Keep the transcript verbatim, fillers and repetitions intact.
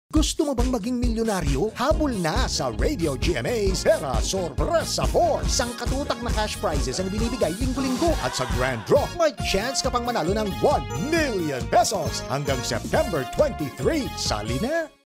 Gusto mo bang maging milyonaryo? Habol na sa Radio G M A's Pera Sorpresa four. Isang katutak na cash prizes ang binibigay linggo-linggo at sa Grand Draw, may chance ka pang manalo ng one million pesos hanggang September twenty-three. Sali na!